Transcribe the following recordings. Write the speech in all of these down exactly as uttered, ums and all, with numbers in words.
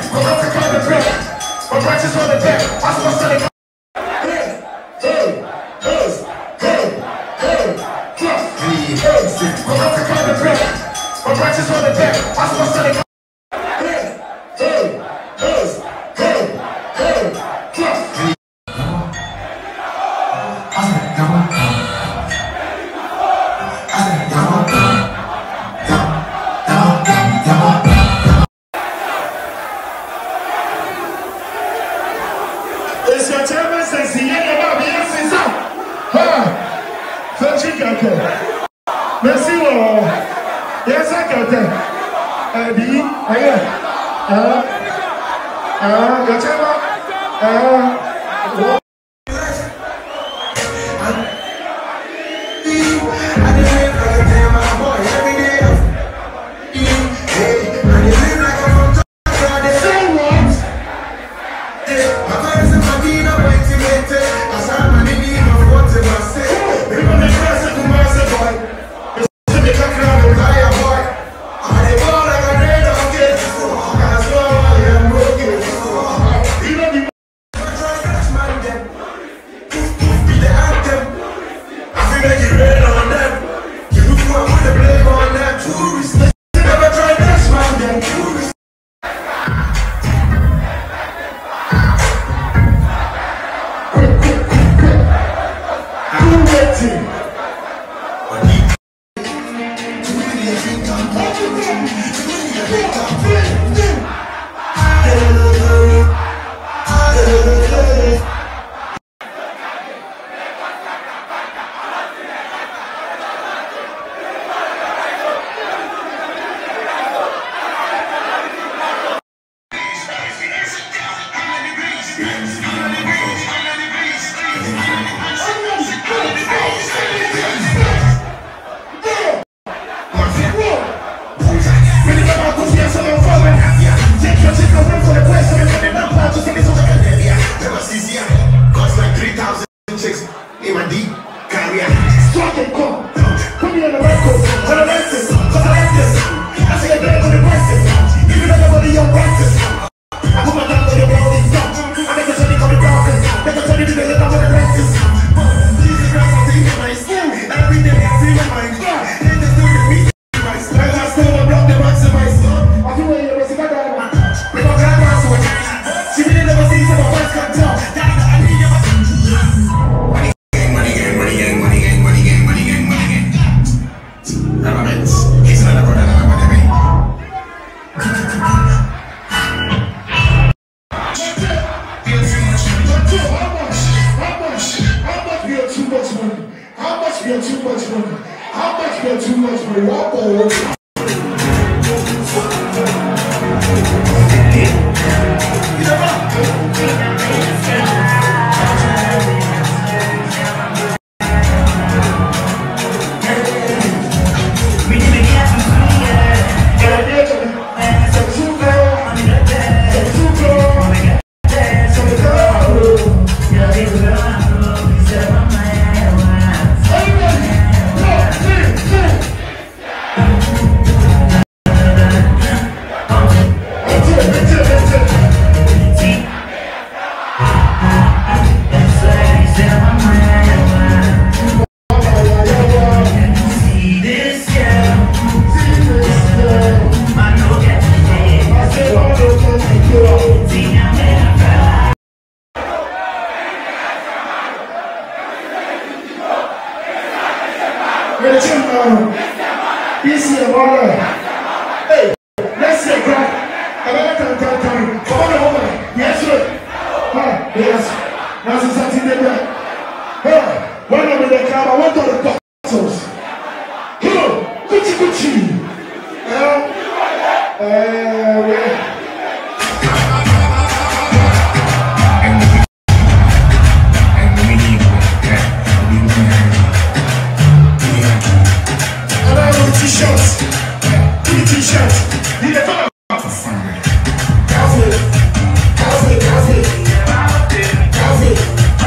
Go up to come the bread. My branches on the deck. I supposed to the hey, hey, hey, hey, hey, hey, hey, go up to come the bread. My branches on the deck. I supposed to the hey, hey, hey, hey, hey, hey. It's your chairman says he ain't about the answers up. Ha! Fetch it, okay. Merci, oh. Yes, I got that. Uh, B, again. Uh, uh, your chairman. Uh, T-shirts.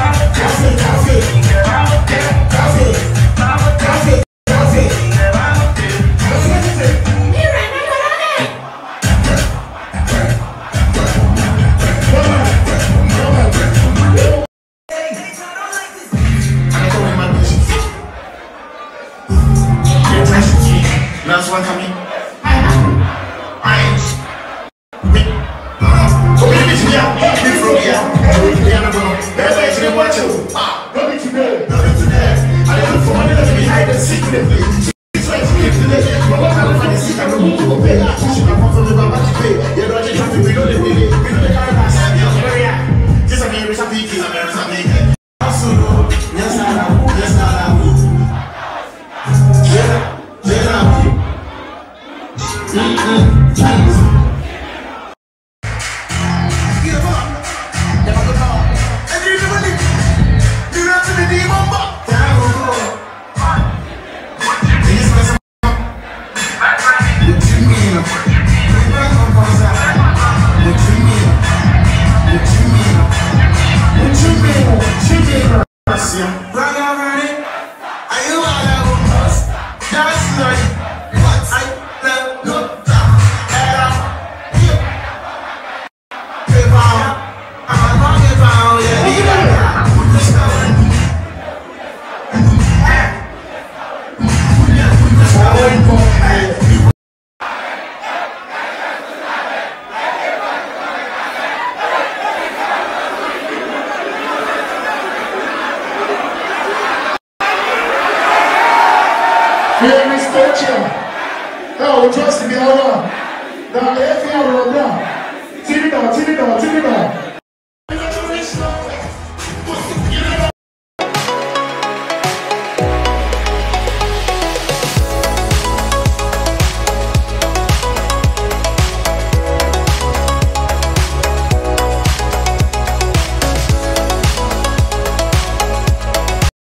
Yeah, Miss Culture. Oh, we trust me, hold on. Now, if you have a T V down, T V down, T V down.